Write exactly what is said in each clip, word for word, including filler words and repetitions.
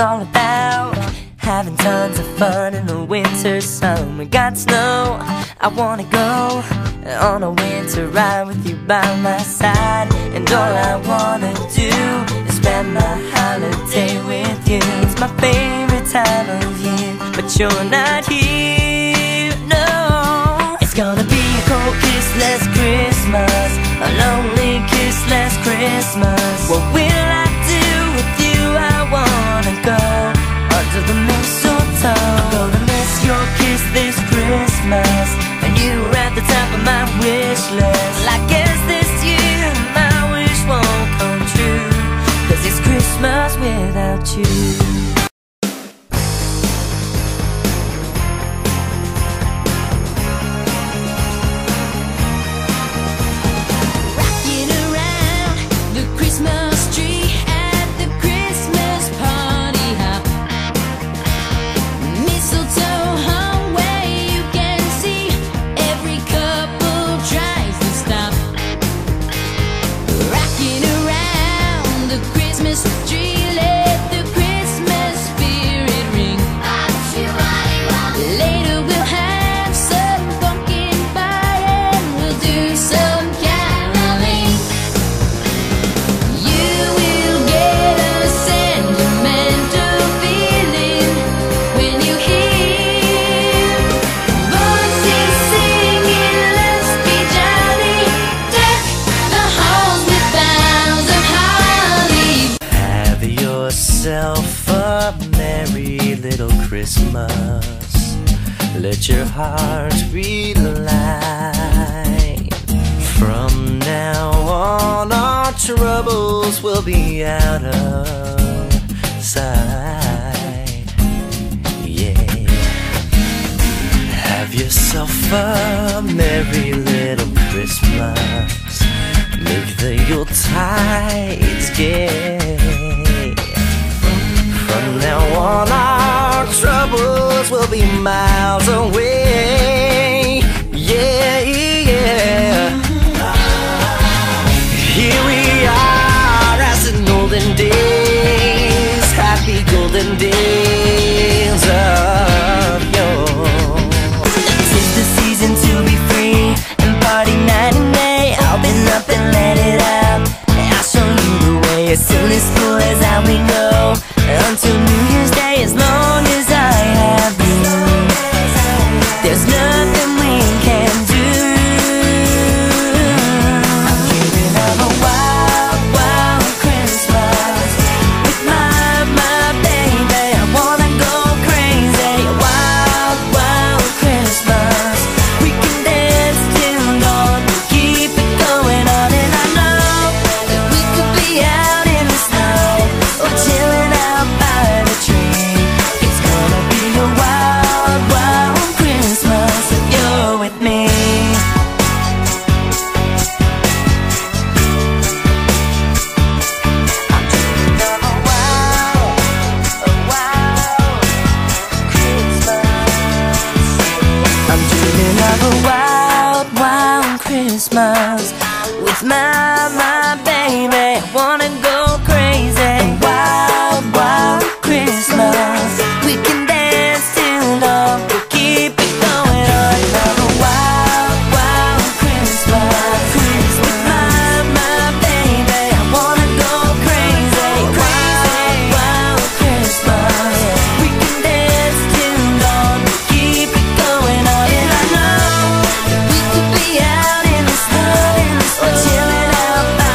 all about having tons of fun in the winter sun. We got snow, I wanna go on a winter ride with you by my side. And all I wanna do is spend my holiday with you. It's my favorite time of year, but you're not here, no. It's gonna be a cold kiss last Christmas, a lonely kiss last Christmas. What will I do with you? I wanna go under the mistletoe. I'm gonna miss your kiss this Christmas, and you were at the top of my wish list. I guess this year my wish won't come true, 'cause it's Christmas without you. Yourself a merry little Christmas. Let your heart relight. From now on, our troubles will be out of sight. Yeah. Have yourself a merry little Christmas. Make the Yuletides gay. From now on, our troubles will be miles away. Yeah, yeah. Here we are, as in olden days, happy golden days of yore. Tis the season to be free and party night and day. I'll be up and let it out, and I'll show you the way. As soon as school is out, we go until New Year's Day. As long as I have you, there's nothing we can do. I'm dreaming of a wild, wild Christmas with my, my baby. I wanna go crazy. A wild, wild Christmas. We can dance till dawn, keep it going on. And I know that we could be out in the snow or chilling out by the tree. It's gonna be a wild, wild Christmas if you're with me. I'm dreaming of a wild, a wild Christmas. I'm dreaming of a wild, wild Christmas with my, my baby. I wanna go crazy. A wild, wild Christmas. We can dance till dawn, we'll keep it going on. Have a wild, wild Christmas with my, my baby. I wanna go crazy. Wild, wild Christmas. We can dance till dawn, we'll keep it going on. And I know that we could be out in the snow or chilling out by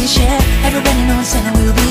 share. Everybody knows Santa will be